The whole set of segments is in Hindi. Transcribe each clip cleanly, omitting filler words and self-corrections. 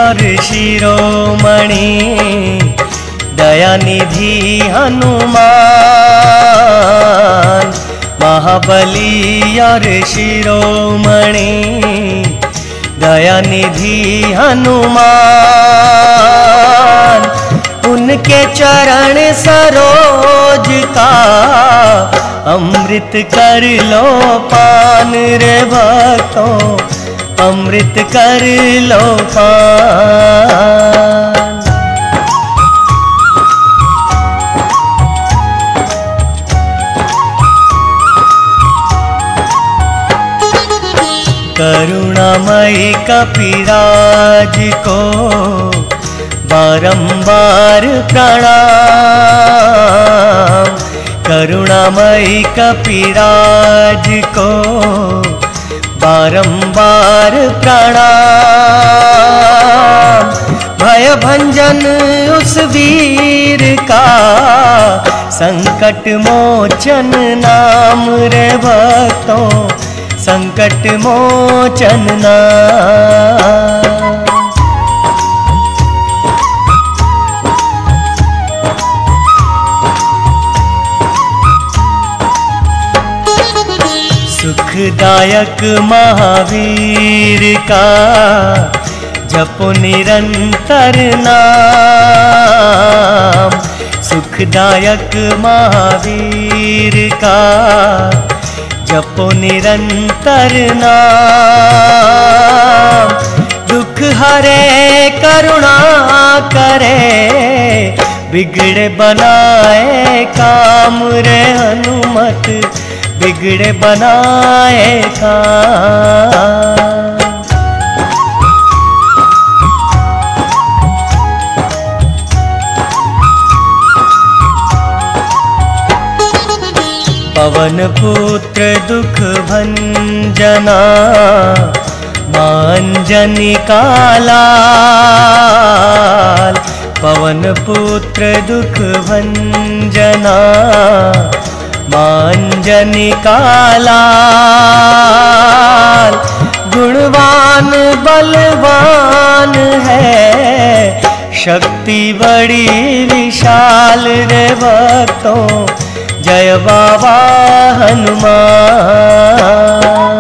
और शिरोमणि दयानिधि हनुमान, महाबली और शिरोमणि दयानिधि हनुमान, उनके चरण सरोज का अमृत कर लो पान रे भक्तों, अमृत कर लो पान। करुणामयी कपिराज को बारंबार प्रणाम, करुणामयी कपिराज को बारंबार प्रणाम। भय भंजन उस वीर का संकट मोचन नाम रे भक्तों, संकट मोचन नाम। सुखदायक महावीर का जपो निरंतर नाम, सुखदायक महावीर का जपो निरंतर नाम। दुख हरे करुणा करे, बिगड़े बनाए काम रे हनुमत, बिगड़े बनाए काम। पवन पुत्र दुख भंजना, मांजनी का लाल, पवन पुत्र दुख भंजना, मांजनी का लाल। गुणवान बलवान है, शक्ति बड़ी विशाल रे भक्तों, जय बाबा हनुमान।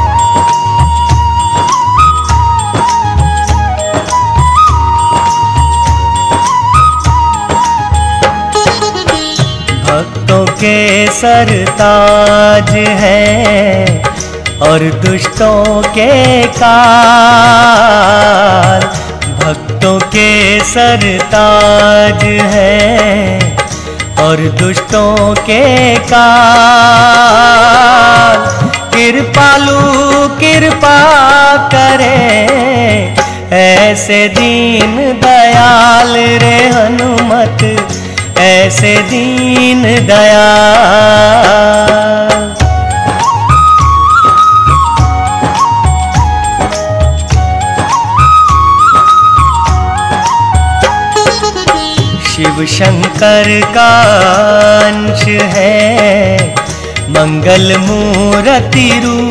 भक्तों के सरताज हैं और दुष्टों के काल, भक्तों के सरताज हैं और दुष्टों के काल। कृपालु कृपा करे, ऐसे दीन दयाल रे हनुमत, ऐसे दीन दयाल। शिव शंकर का अंश है, मंगल मूर्ति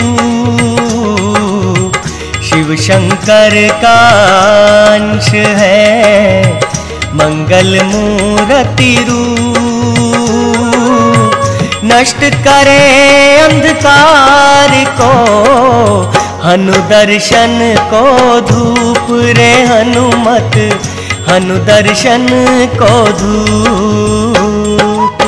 रूप, शिव शंकर का अंश है, मंगल मूर्ति रूप। नष्ट करे अंधकार को, हनुदर्शन को धूप रे हनुमत, हनुदर्शन को धूप।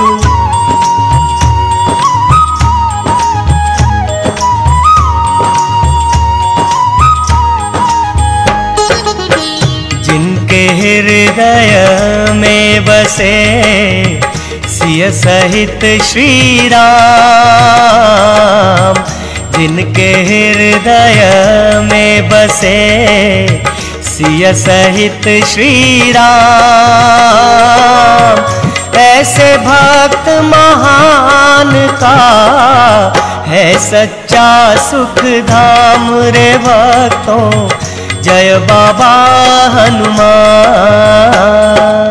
जिनके हृदय में बसे सिय सहित श्री राम, जिनके हृदय में बसे सिय सहित श्री राम। ऐसे भक्त महान का है सच्चा सुख धाम रे भक्तों, जय बाबा हनुमान।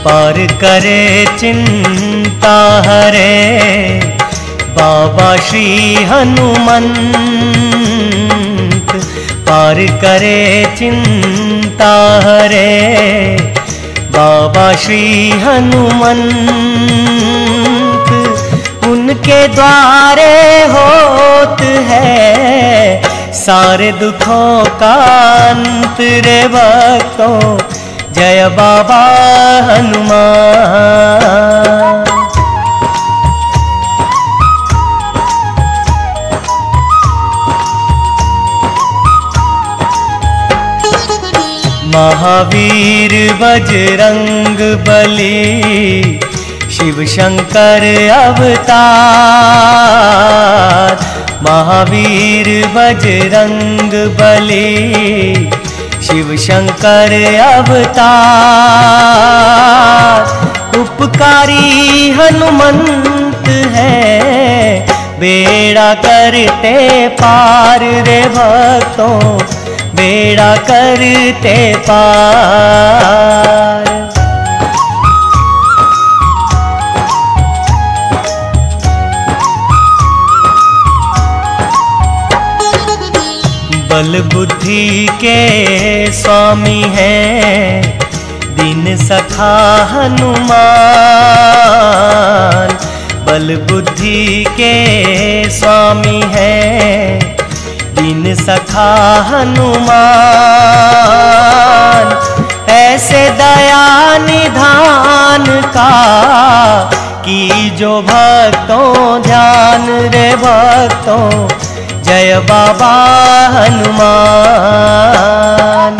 पार करे चिंता हरे बाबा श्री हनुमंत। पार करे चिंता हरे बाबा श्री हनुमंत। उनके द्वारे होत है सारे दुखों का अंत रे भक्तों, जय बाबा हनुमान। महावीर बजरंग बली शिव शंकर अवतार। महावीर बजरंग बली शिव शंकर अवतार। उपकारी हनुमंत है बेड़ा करते पार रे भक्तों, बेड़ा करते पार। बल बुद्धि के स्वामी हैं दीन सखा हनुमान। बल बुद्धि के स्वामी हैं दीन सखा हनुमान। ऐसे दया निधान का की जो भक्तों ध्यान रे भक्तों, जय बाबा हनुमान।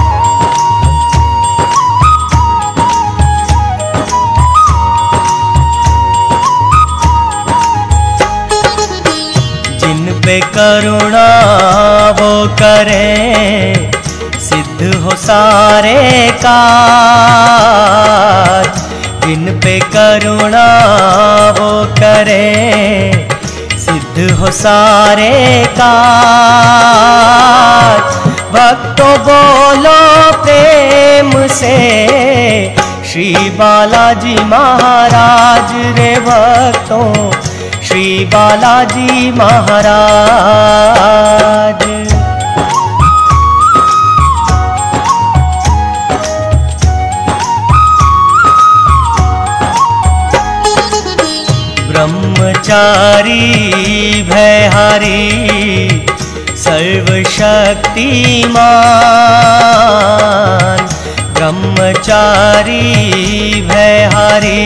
जिन पे करुणा वो करें सिद्ध हो सारे काज। जिन पे करुणा वो करें सिद्ध हो सारे काज। भक्तों बोलो प्रेम से श्री बालाजी महाराज रे भक्तों, श्री बालाजी महाराज। ब्रह्मचारी भयहारी सर्वशक्तिमान। ब्रह्मचारी भयहारी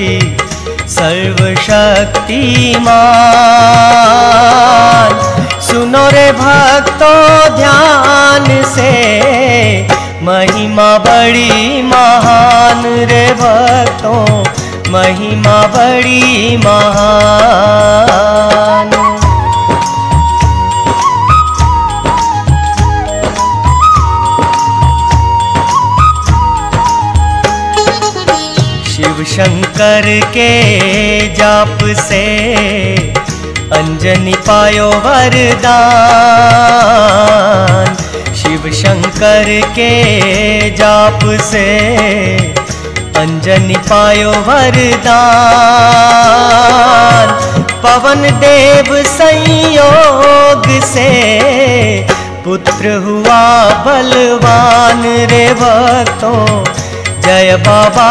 सर्वशक्तिमान। सुनो रे भक्तों ध्यान से महिमा बड़ी महान रे भक्तों, महिमा बड़ी महान। शिव शंकर के जाप से अंजनी पायो वरदान। शिव शंकर के जाप से अंजनी पायो वरदान। पवन देव संयोग से पुत्र हुआ बलवान रे भक्तों, जय बाबा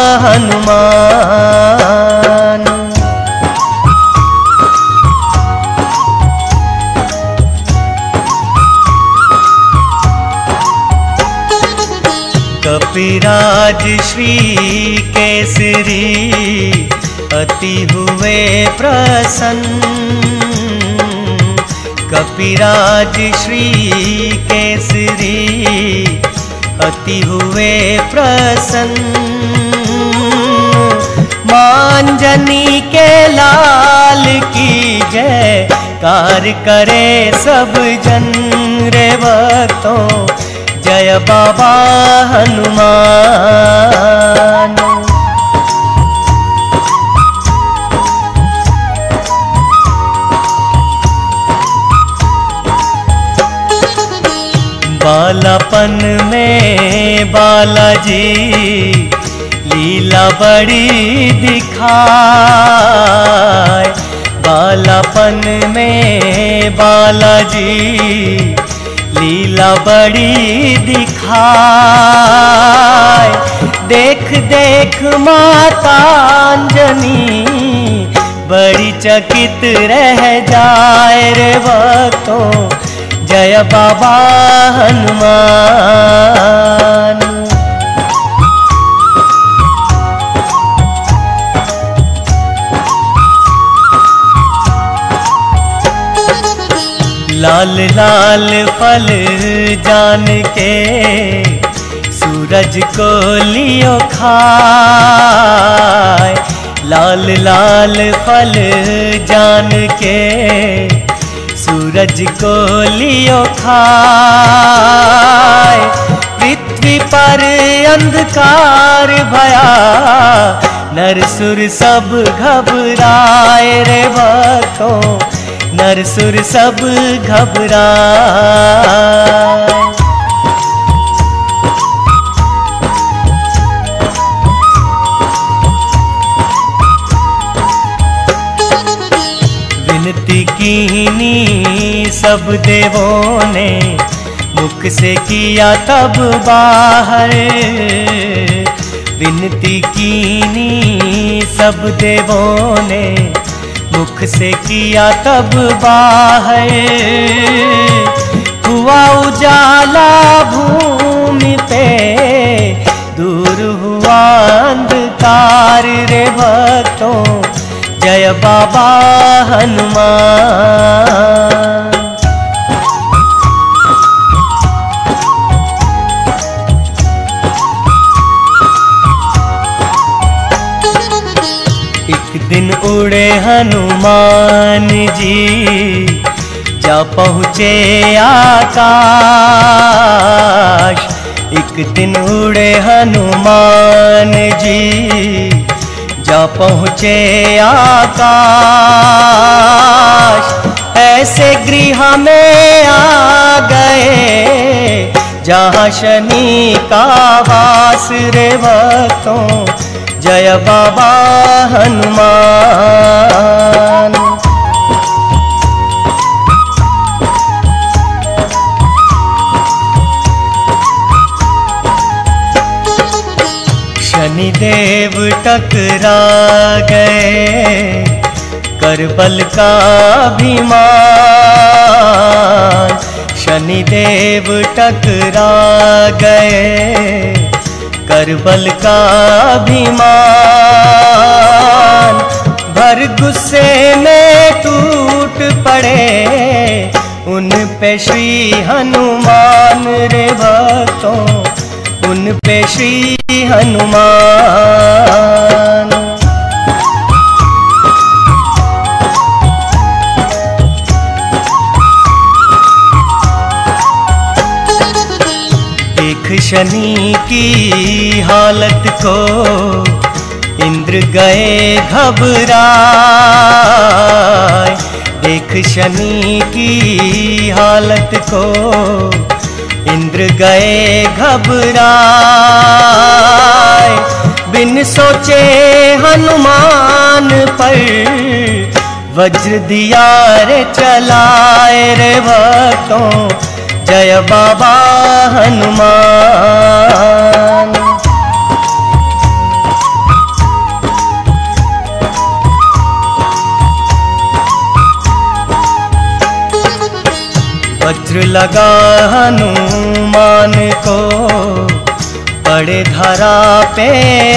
हनुमान। कपिराज श्री केसरी अति हुए प्रसन्न। कपिराज श्री केसरी अति हुए प्रसन्न। मांजनी के लाल की जय कार करे सब जन रे भक्तों, जय बाबा हनुमान। बालापन में बालाजी लीला बड़ी दिखाए, बालापन में बालाजी लीला बड़ी दिखाए। देख देख माता अंजनी बड़ी चकित रह जाए रे भक्तों, जय बाबा हनुमान। लाल लाल फल जान के सूरज को लियो खाए, लाल लाल फल जान के सूरज को लियो खाए। पृथ्वी पर अंधकार भया, नर सुर सब घबराए रे भक्तों, नर सुर सब घबराए। विनती कीनी सब देवों ने, मुख से किया तब बाहर। विनती कीनी सब देवों ने, मुख से किया तब बाहर। हुआ उजाला भूमि पे, दूर हुआ अंधकार रे भक्तों, जय बाबा हनुमान। एक दिन उड़े हनुमान जी, जा पहुँचे आकाश। एक दिन उड़े हनुमान जी, जा पहुँचे आकाश। ऐसे गृह में आ गए, जहाँ शनि का वास रे भक्तों, जय बाबा हनुमान। शनिदेव टकरा गए, कर बल का अभिमान। शनिदेव टकरा गए, कर बल का अभिमान। भर गुस्से में टूट पड़े, उन पे श्री हनुमान रे भक्तों, उन पे श्री हनुमान। देख शनि की हालत को, इंद्र गए घबराए। देख शनि की हालत को, इंद्र गए घबराए। बिन सोचे हनुमान पर, वज्र दिया रे चलाए रे भक्तों, जय बाबा हनुमान। वज्र लगा हनुमान को, पड़े धरा पे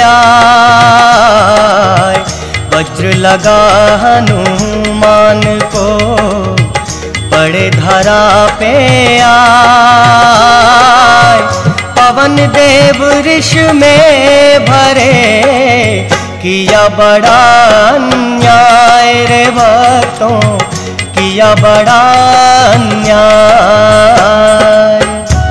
आए। वज्र लगा हनुमान को, पड़े धरा पे आए। पवन देव ऋष में भरे, किया बड़ा अन्याय रे भक्तों, किया बड़ा अन्याय।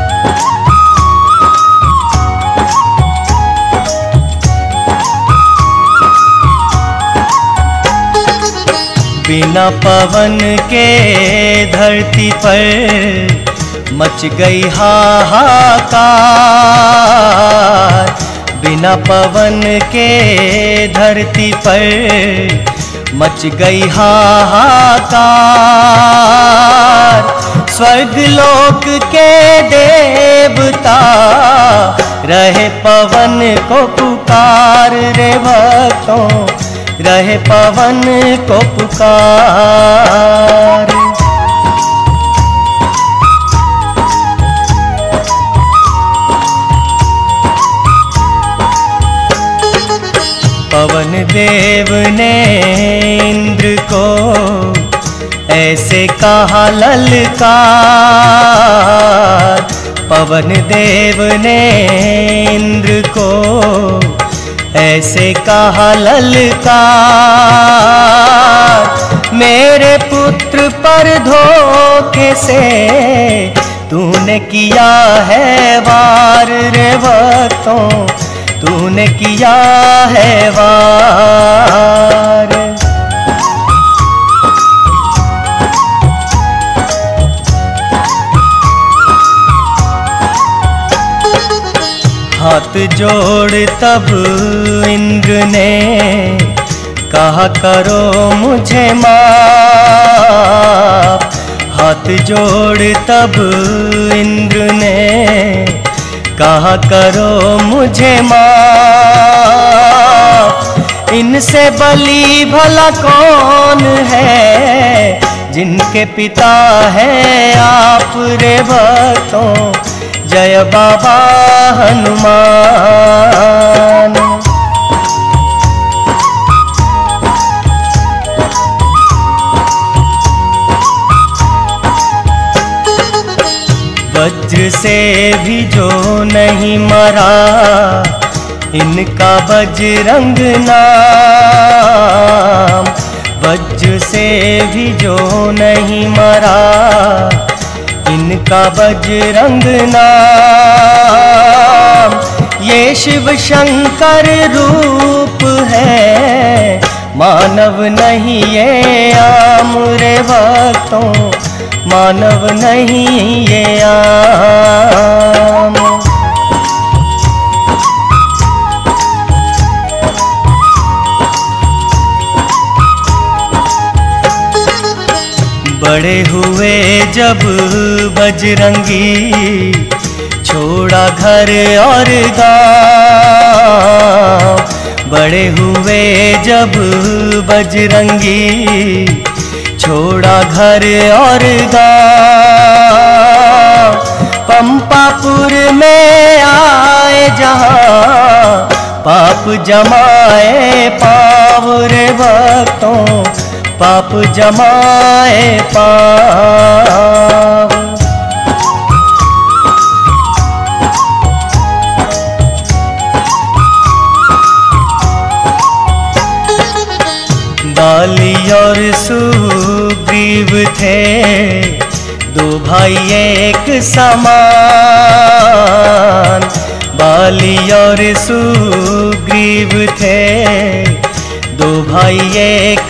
बिना पवन के धरती पर मच गई हाहाकार। बिना पवन के धरती पर मच गई हाहाकार। स्वर्ग लोक के देवता रहे पवन को पुकार रे भक्तों, रहे पवन को पुकार। पवन देव ने इंद्र को ऐसे कहा ललकार। पवन देव ने इंद्र को ऐसे कहा ललकार। मेरे पुत्र पर धोखे से तूने किया है वार रे भक्तों, तूने किया है वार। हाथ जोड़ तब इंद्र ने कहा करो मुझे माफ। हाथ जोड़ तब इंद्र ने कहा करो मुझे माफ। इनसे बली भला कौन है जिनके पिता है आप रे भक्तों, जय बाबा हनुमान। वज्र से भी जो नहीं मरा इनका बजरंग नाम। वज्र से भी जो नहीं मरा इनका बजरंग नाम। ये शिव शंकर रूप है मानव नहीं ये आम रे भक्तों, मानव नहीं ये आम। बड़े हुए जब बजरंगी छोड़ा घर और गाँव। बड़े हुए जब बजरंगी छोड़ा घर और गाँव। पंपापुर में आए जहाँ पाप जमाए पाव रे भक्तों, पाप जमाए पाव। बाली और सुग्रीव थे दो भाई एक समान। बाली और सुग्रीव थे दो भाई एक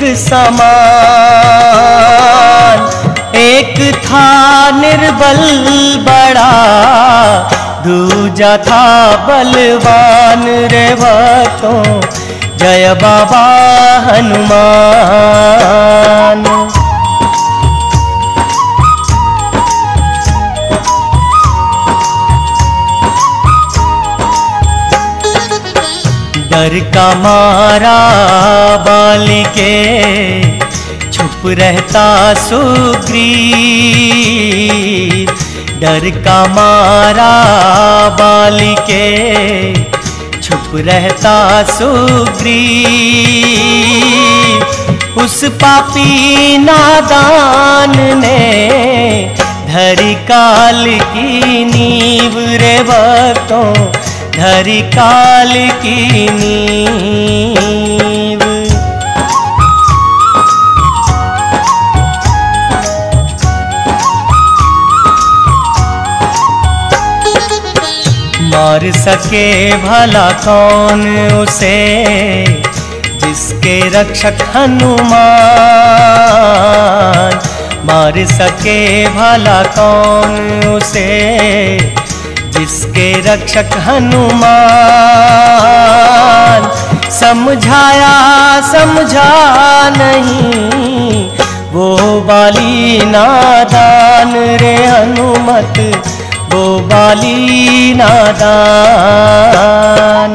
समान। एक था निर्बल बड़ा दूजा था बलवान रे भक्तों, जय बाबा हनुमान। डर का मारा बाली के छुप रहता सुग्रीव। डर का मारा बाली के छुप रहता सुग्रीव। उस पापी नादान ने धरी काल की नींव रे भक्तों, धरी काल की नींव। मार सके भला कौन उसे जिसके रक्षक हनुमान। मार सके भला कौन उसे जिसके रक्षक हनुमान, समझाया समझा नहीं वो बाली नादान रे हनुमत, वो बाली नादान।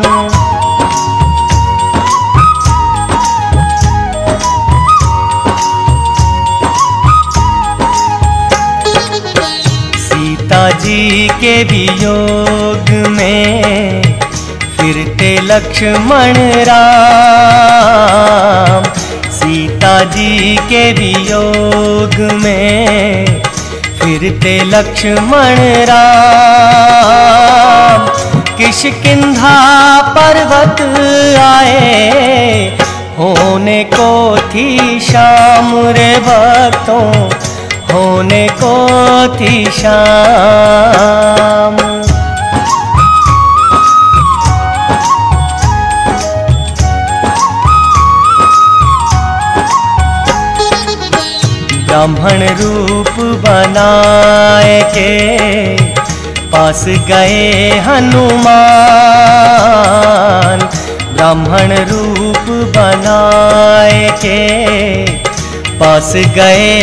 सीता जी के वियोग में फिरते लक्ष्मण राम, सीता जी के वियोग में फिरते लक्ष्मण राम। किष्किंधा पर्वत आए होने को थी शाम रे भक्तों, होने को थी शाम। ब्राह्मण रूप बनाए के पास गए हनुमान, ब्राह्मण रूप बनाए के पास गए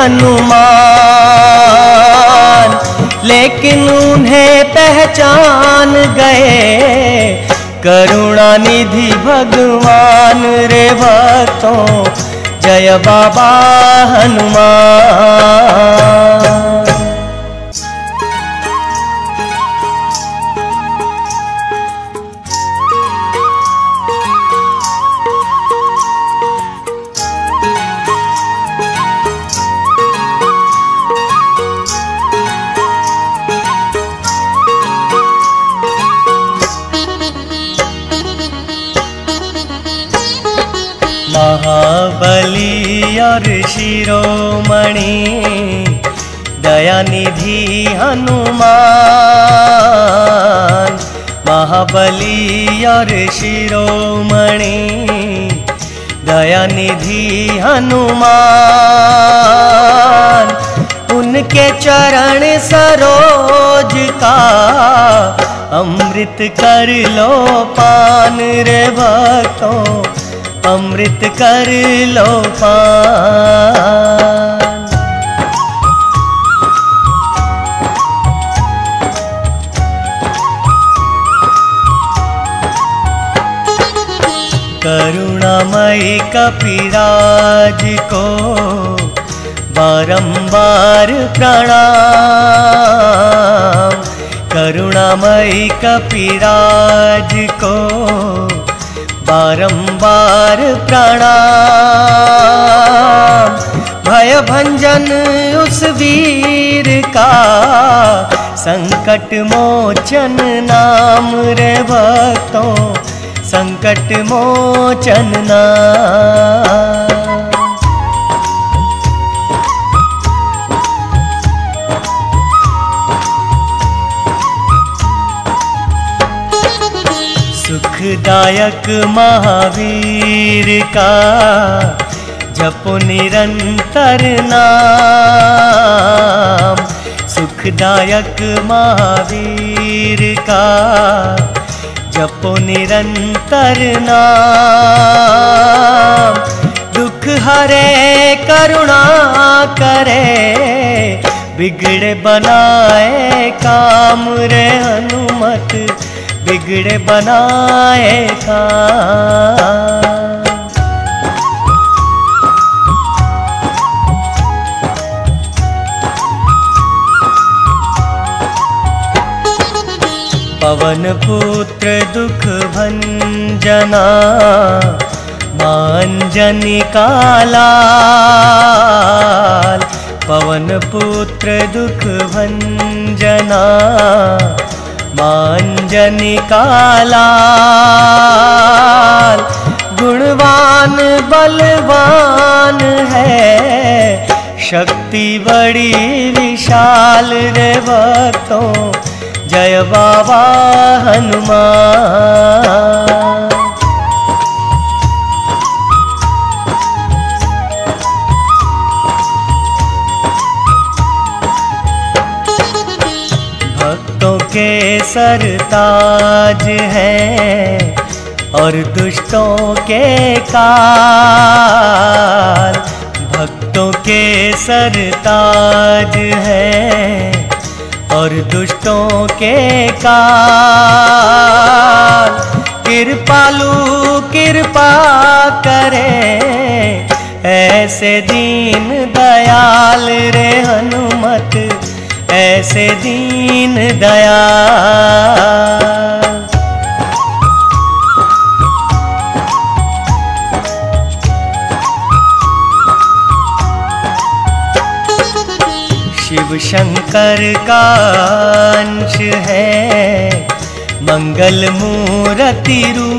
हनुमान। लेकिन उन्हें पहचान गए करुणा निधि भगवान रे भक्तों, जय बाबा हनुमान। महाबली और शिरोमणि दयानिधि हनुमान, महाबली और शिरोमणि दयानिधि हनुमान। उनके चरण सरोज का अमृत कर लो पान रे भक्तों, अमृत कर लो पान। करुणामयी कपिराज को बारंबार प्रणाम, करुणामयी कपिराज को बारंबार प्रणाम। भय भंजन उस वीर का संकट मोचन नाम रे भक्तों, संकट मोचन नाम। सुखदायक महावीर का जपो निरंतर नाम, सुखदायक महावीर का जपो निरंतर नाम। दुख हरे करुणा करे बिगड़े बनाए काम रे हनुमत, बिगड़े बनाए काम। पवन पुत्र दुख भंजना मांजनी का लाल, पवन पुत्र दुख भंजना मांजनी का लाल। गुणवान बलवान है शक्ति बड़ी विशाल रे भक्तों, जय बाबा हनुमान। भक्तों के सरताज हैं और दुष्टों के काल। भक्तों के सरताज हैं और दुष्टों के काल। कृपालु कृपा करें ऐसे दीन दयाल रे हनुमत, ऐसे दीन दयाल। शिव शंकर का अंश है मंगल मूर्ति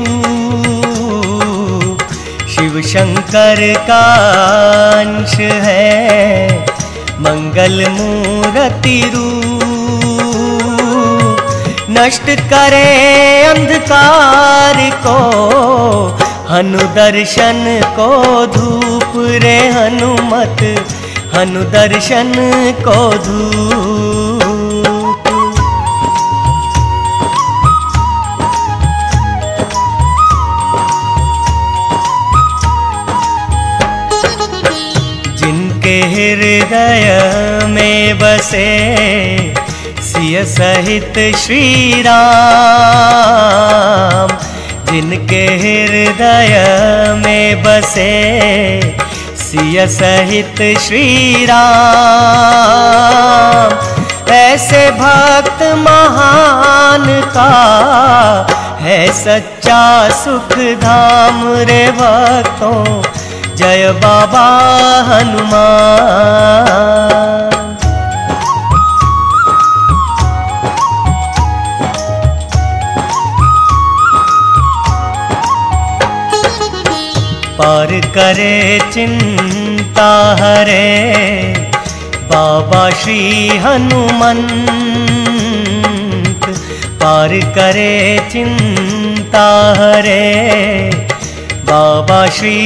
रूप। शिव शंकर का अंश है मंगल मूर्ति रूप। नष्ट करे अंधकार को हनुदर्शन को धूप रे हनुमत, हनुदर्शन को धूप। जिनके हृदय में बसे सिय सहित श्री राम। जिनके हृदय में बसे सिय सहित श्री राम। ऐसे भक्त महान का है सच्चा सुख धाम रे भक्तों, जय बाबा हनुमान। पार करे चिंता हरे बाबा श्री हनुमंत। पार करे चिंता हरे बाबा श्री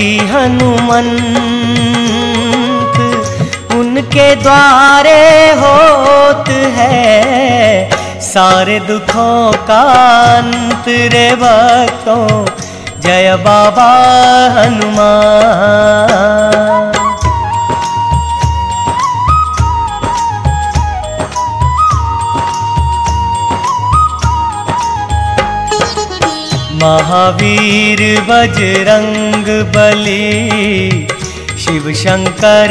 हनुमंत। उनके द्वारे होत है सारे दुखों का अंत रे भक्तों, जय बाबा हनुमान। महावीर बजरंग बली शिव शंकर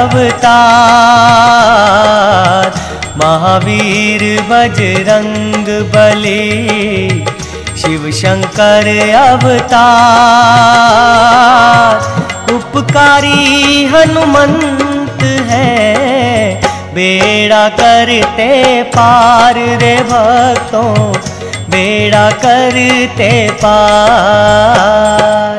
अवतार। महावीर बजरंग बली शिव शंकर अवतार। उपकारी हनुमंत है बेड़ा करते पार रे भक्तों, बेड़ा करते पार।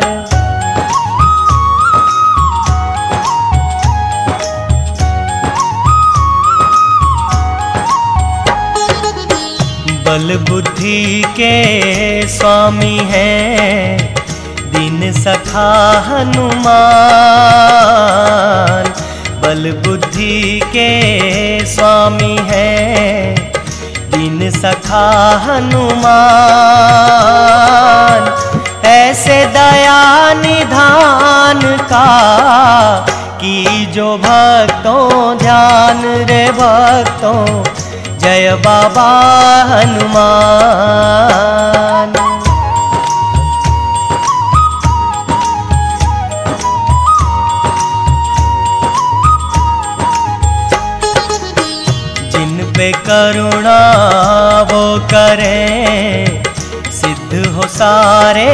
बल बुद्धि के स्वामी हैं दीन सखा हनुमान। बल बुद्धि के स्वामी हैं दीन सखा हनुमान। ऐसे दया निधान का की जो भक्तों ध्यान रे भक्तों, जय बाबा हनुमान। जिन पे करुणा वो करें सिद्ध हो सारे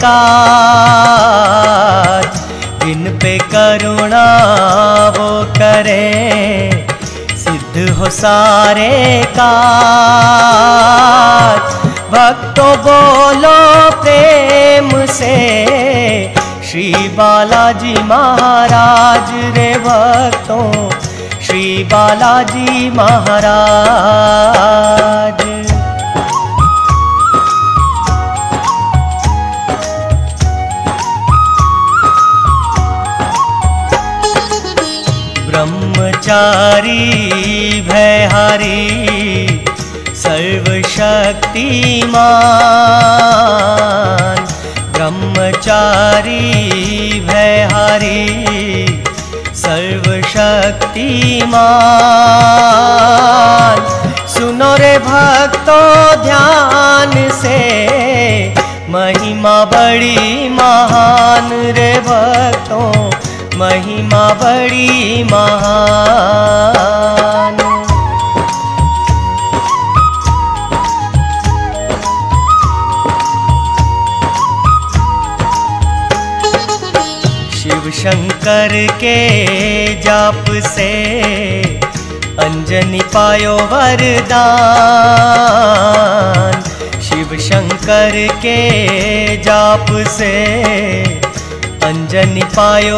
काज। जिन पे करुणा वो करें सिद्ध हो सारे काज। भक्तों बोलो प्रेम से श्री बालाजी महाराज रे भक्तों, श्री बालाजी महाराज। ब्रह्मचारी भयहारी सर्व शक्तिमान, ब्रह्मचारी भयहारी सर्वशक्तिमान। सुनो रे भक्तों ध्यान से, महिमा बड़ी महान रे भक्तों, महिमा बड़ी महान। शिव शंकर के जाप से अंजनी पायो वरदान। शिव शंकर के जाप से अंजनी पायो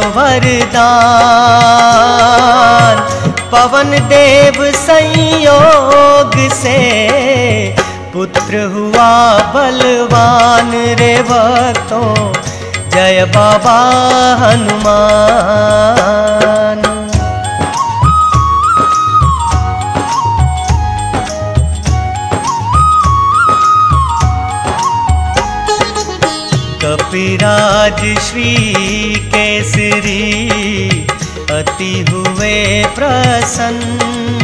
वरदान। पवन देव संयोग से पुत्र हुआ बलवान रे भक्तों, जय बाबा हनुमान। कपिराज श्री केसरी अति हुए प्रसन्न।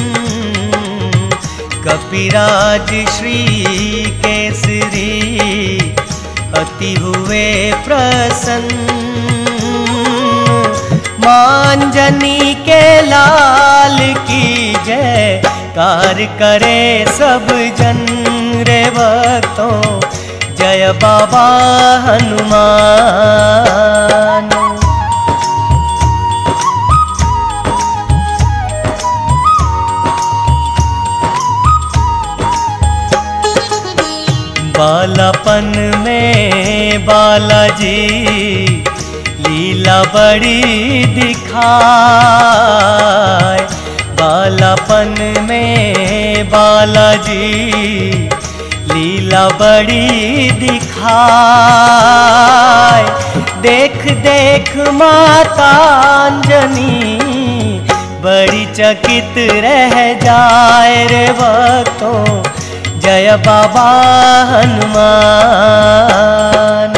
कपिराज श्री केसरी अति हुए प्रसन्न। मांजनी के लाल की जय कार करे सब जन रे भक्तों, जय बाबा हनुमान। बालापन में बालाजी लीला बड़ी दिखाए। बालापन में बालाजी लीला बड़ी दिखाए। देख देख माता अंजनी बड़ी चकित रह जाए रे भक्तों, जय बाबा हनुमान।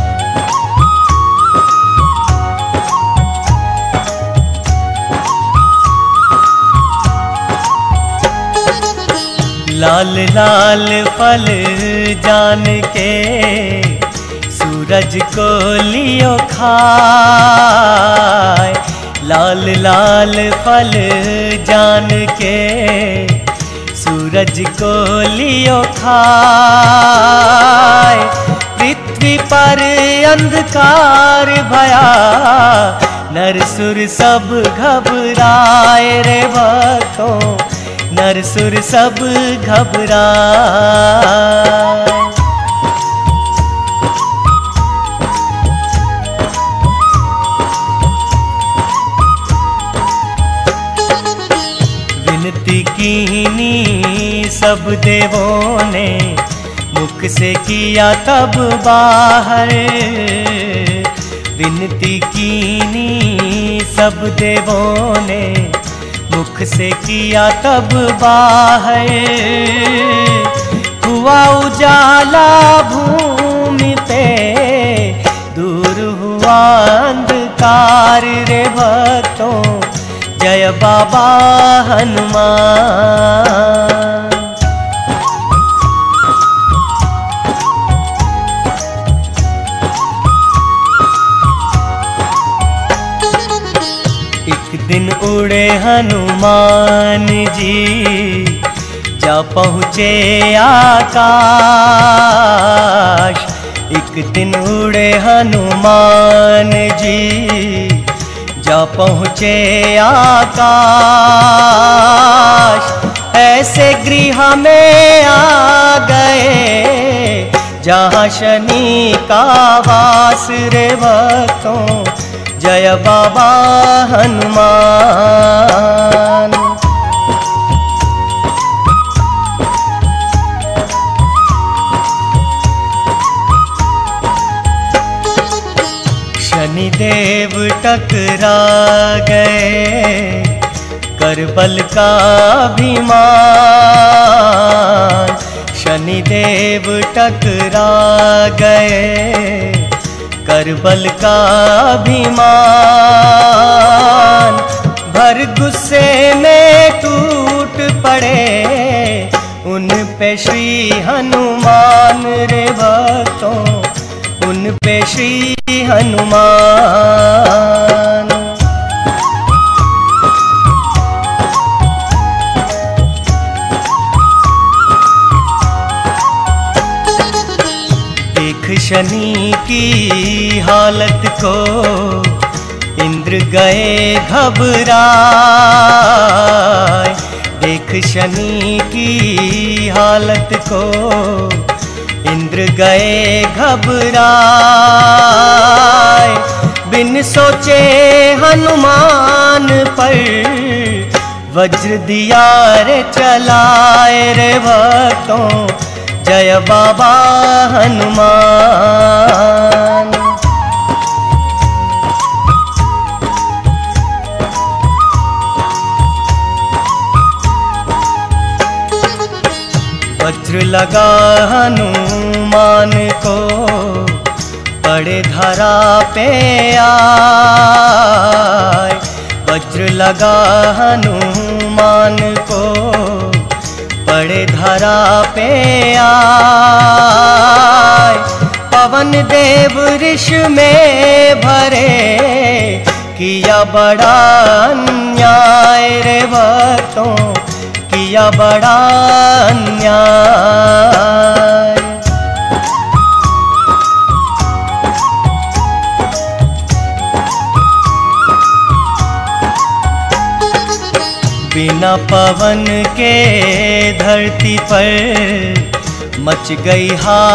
लाल लाल फल जान के सूरज को लियो खाए। लाल लाल फल जान के सूरज को लियो खाए। पृथ्वी पर अंधकार भया, नर सुर सब घबराए रे भक्तों, नर सुर सब घबराए। विनती कीनी सब देवों ने, मुख से किया तब बाहर। विनती कीनी सब देवों ने, मुख से किया तब बाहर। हुआ उजाला भूमि पे, दूर हुआ अंधकार रे भक्तों, जय बाबा हनुमान। एक दिन उड़े हनुमान जी, जा पहुँचे आकाश। एक दिन उड़े हनुमान जी, जा पहुँचे आकाश। ऐसे गृह में आ गए जहाँ शनि का वास रे भक्तों, जय बाबा हनुमान। शनिदेव टकरा गए कर बल का अभिमान। शनिदेव टकरा गए करबल का अभिमान, भर गुस्से में टूट पड़े उन पे श्री हनुमान रे भक्तों, उन पे श्री हनुमान। देख शनि की हालत को इंद्र गए घबराए, देख शनि की हालत को इंद्र गए घबराए। बिन सोचे हनुमान पर वज्र दिया रे चलाए रे भक्तों, जय बाबा हनुमान। वज्र लगा हनुमान को पड़े धरा पे आए, वज्र लगा हनुमान को पड़े धरा पे आए। पवन देव ऋष में भरे किया बड़ा अन्याय रे भक्तों, किया बड़ा अन्याय। बिना पवन के धरती पर मच गई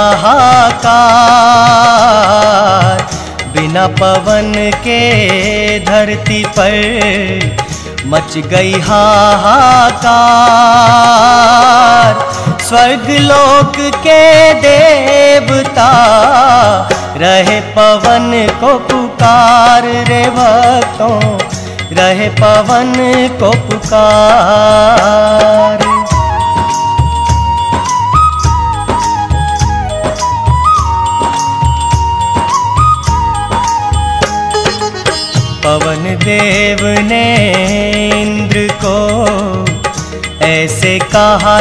हाहाकार, बिना पवन के धरती पर मच गई हाहाकार। स्वर्ग लोक के देवता रहे पवन को पुकार रे भक्तों, रहे पवन को पुकार। पवन देव ने इंद्र को ऐसे कहा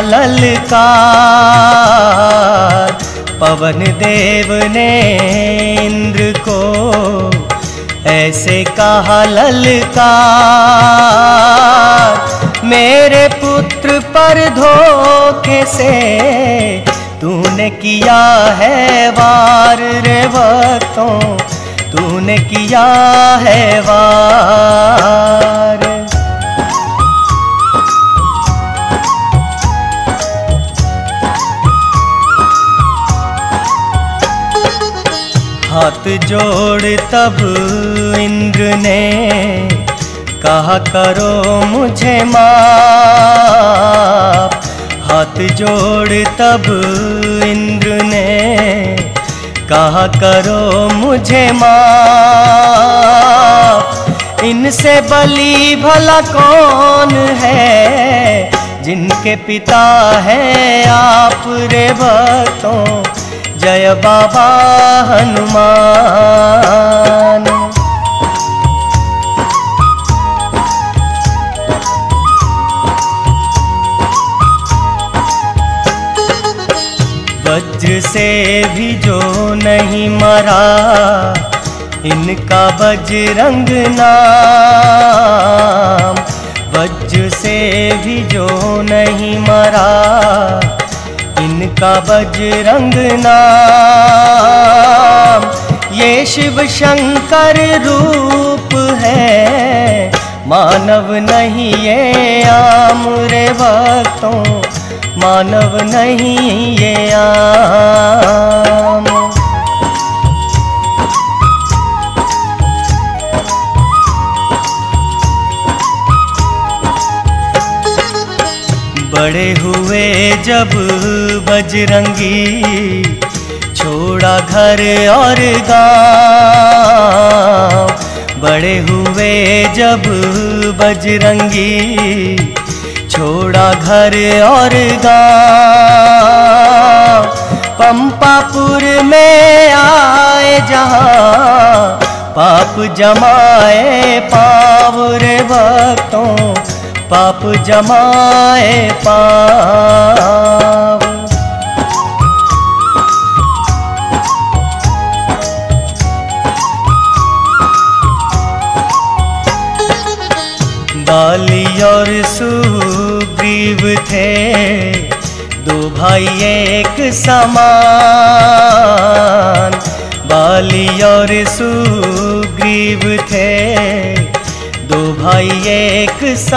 ललकार, पवन देव ने इंद्र को ऐसे कहा ललकार। मेरे पुत्र पर धोखे से तूने किया है वार रे भक्तों, तूने किया है वार। हाथ जोड़ तब इंद्र ने कहा करो मुझे माफ, हाथ जोड़ तब इंद्र ने कहा करो मुझे माफ। इनसे बली भला कौन है जिनके पिता हैं आप रे भक्तों, जय बाबा हनुमान। वज्र से भी जो नहीं मरा इनका बजरंग नाम, वज्र से भी जो नहीं मरा इनका बजरंग नाम। ये शिव शंकर रूप है मानव नहीं ये आम रे भक्तों, मानव नहीं ये आम। बड़े हुए जब बजरंगी छोड़ा घर और गाँव, बड़े हुए जब बजरंगी छोड़ा घर और गाँव, पंपापुर में आए जहाँ, पाप जमाए पाँव रे भक्तों, पाप जमाए पाँव। बाली और सुग्रीव थे दो भाई एक समान, बाली और सुग्रीव थे दो भाई एक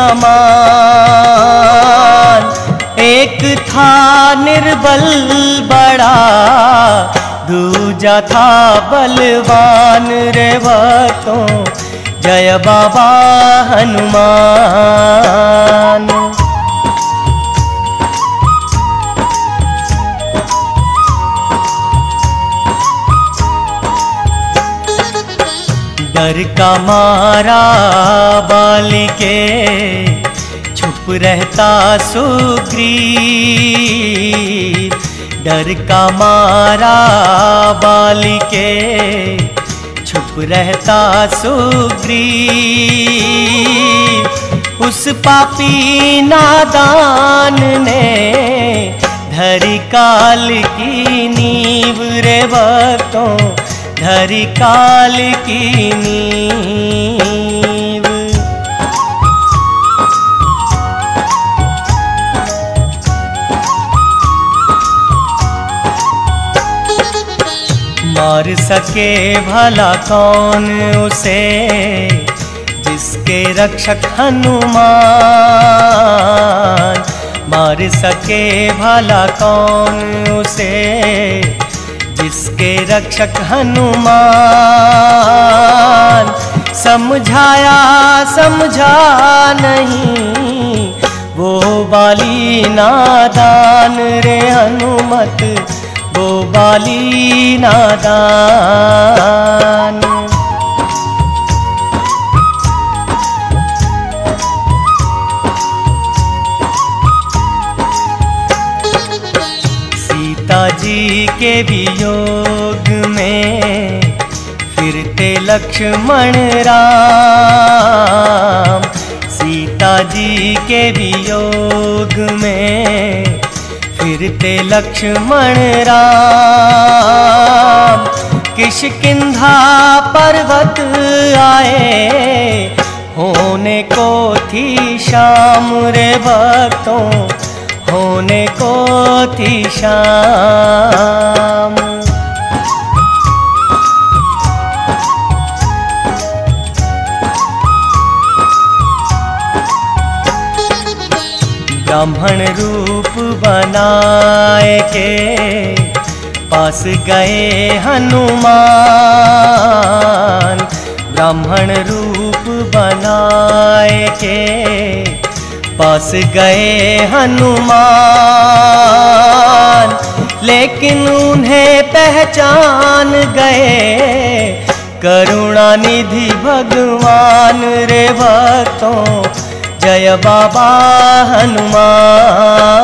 समान। एक था निर्बल बड़ा, दूजा था बलवान रे भक्तों, जय बाबा हनुमान। डर का मारा बाली के छुप रहता सुग्रीव, डर का मारा बाली के छुप रहता सुग्रीव। उस पापी नादान ने धरी काल की नींव रे भक्तों, धरी काल की नींव। मार सके भला कौन उसे, जिसके रक्षक हनुमान। मार सके भला कौन उसे, जिसके रक्षक हनुमान। समझाया समझा नहीं वो बाली नादान रे हनुमत, वो बाली नादान। सीता जी के वियोग में फिरते लक्ष्मण राम, सीता जी के वियोग में फिरते लक्ष्मण राम। किष्किंधा पर्वत आए, होने को थी शाम रे भक्तों, होने को थी शाम। ब्राह्मण रूप बनाए के पास गए हनुमान, ब्राह्मण रूप बनाए के पास गए हनुमान। लेकिन उन्हें पहचान गए करुणानिधि भगवान रे भक्तों, जय बाबा हनुमान।